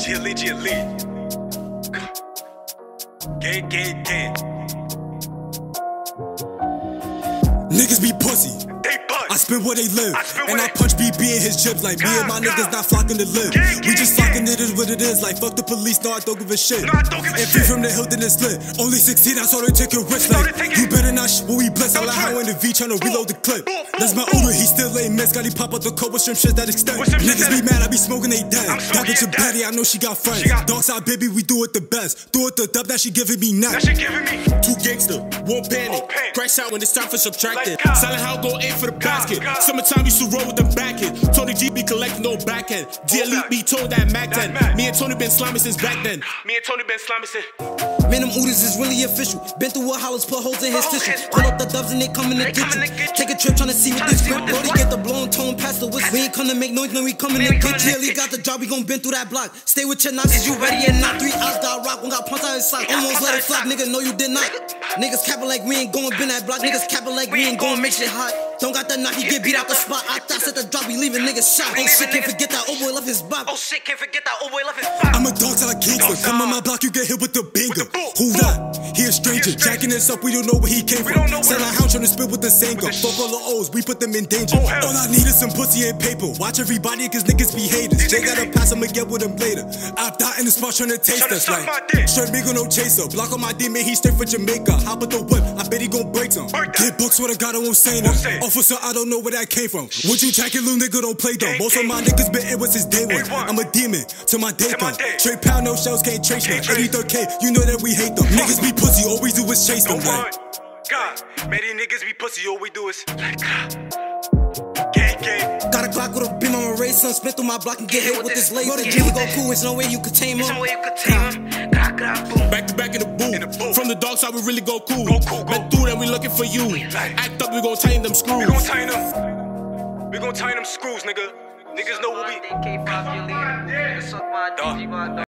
G-Elite. Gang. Niggas be pussy. They bust. I spin where they live. And I it. punch BB in his jibs like me and my niggas not flocking to live. We just flocking, it is what it is. Like fuck the police, no I don't give a shit. No, I don't give a And free shit. from the hill, then it's lit. Only 16, I saw they take your risk. Like you better not when we blitz. I like how in the V tryna reload the clip. That's my owner, he still ain't miss. Got he pop out the coat with shrimp shit that extend. Niggas be mad, I be smoking they dead. That bitch a baddie, I know she got friends. Dark side baby, we do it the best. Do it the dub, that she giving me now. That shit giving me. Too gangster, won't panic. Crash out when it's time for subtracting. Silent how go aim for the basket. Summertime used to roll with the back end. Tony G be collecting no back end. G-Elite be told that Mac 10. Me and Tony been slamming since back then. Man, them oodles is really official. Been through what hollers, put holes in his tissue. Pull up the dubs and they come in the kitchen. Take a trip tryna see what this grip. Brody get the blowing tone past the whistle. We ain't come to make noise, no we coming to get. G-Elite got the job, we gon' bend through that block. Stay with your notches, you ready and not. 3 odds got rock, one got punched out his sock. Almost let it flop, nigga, no you did not. Niggas capping like we ain't gon' bend that block. Niggas capping like we ain't gon' make shit hot. Don't got that knock, he get beat out the spot. I thought at the drop, we leaving niggas shot. Oh shit, can't forget that old boy left his bop. I'm a dog till I gangster. Come on my block, you get hit with the banger. Who that? He a stranger. Jacking us up, we don't know where he came from. Sell a hound trying to spit with the same gun. Fuck all the O's, we put them in danger. All I need is some pussy and paper. Watch everybody, cause niggas be haters. They gotta pass him and get with him later. I die in the spot trying to taste us like straight me no chaser. Block on my D, man, he straight for Jamaica. Hop with the whip, I bet he gon' break some. Get books, what I got, I won't say no. Officer, I don't know where that came from. Would you jacket, little nigga, don't play dumb. Most of my niggas been in with since day one. I'm a demon till my day comes. Straight pound, no shells, can't trace them. 83K, you know that we hate them. Niggas be pussy, all we do is chase them. God, man, these niggas be pussy, all we do is gang. Got a Glock with a beam on my race, son. Spin through my block and get hit with this laser. The Jimmy go cool, it's no way you could tame him. Back to back in the booth. From the dark side, we really go cool. Been through them, we looking for you. Act up, we gon' tighten them screws. We gon' tighten them screws, nigga. Niggas know what we.